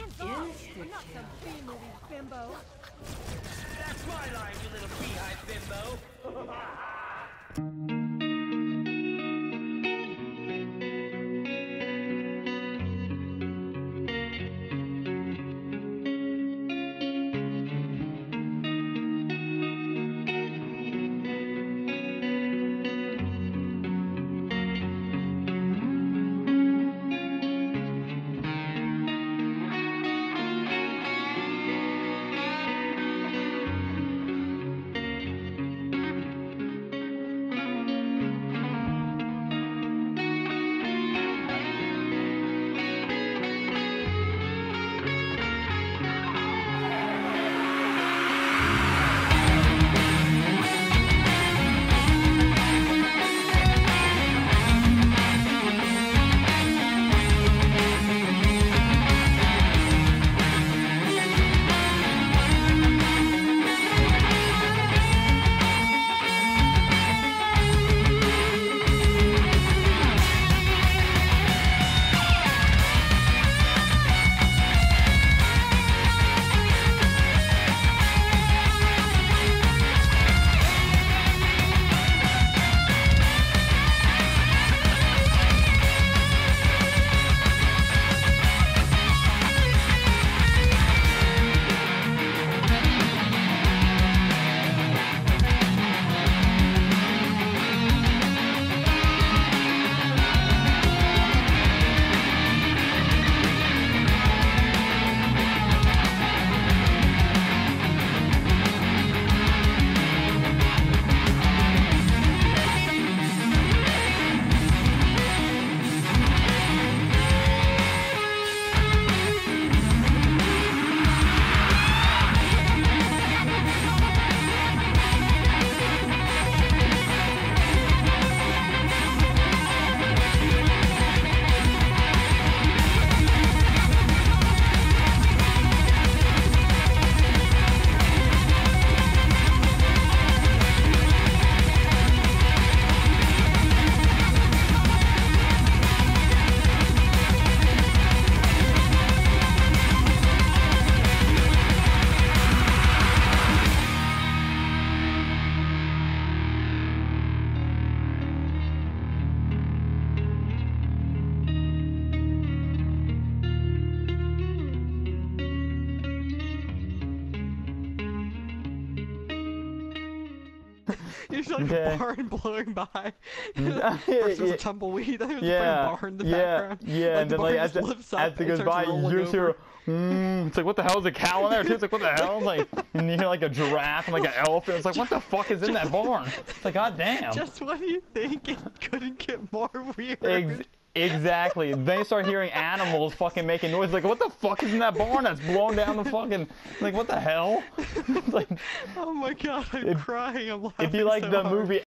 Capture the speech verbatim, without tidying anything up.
Hands off! I'm not some B-movie bimbo. That's my line, you little beehive bimbo. There's like Okay. a barn blowing by. Yeah, There's yeah. a tumbleweed. There's Yeah, a barn in the yeah, background. yeah, Like, and the then like barn as, just it- lifts up as it and goes starts by, rolling you just hear, over. mm, it's like, what the hell is a cow in there? Too? It's like, what the hell? Like, and you hear like a giraffe and like an elephant. It's like, what the fuck is in that barn? It's like, god damn. Just when you think it couldn't get more weird. Ex exactly. Then you start hearing animals fucking making noise. Like, what the fuck is in that barn that's blowing down the fucking? Like, what the hell? It's like, Oh my god, I'm It- crying. I'm laughing it'd be like so the hard. movie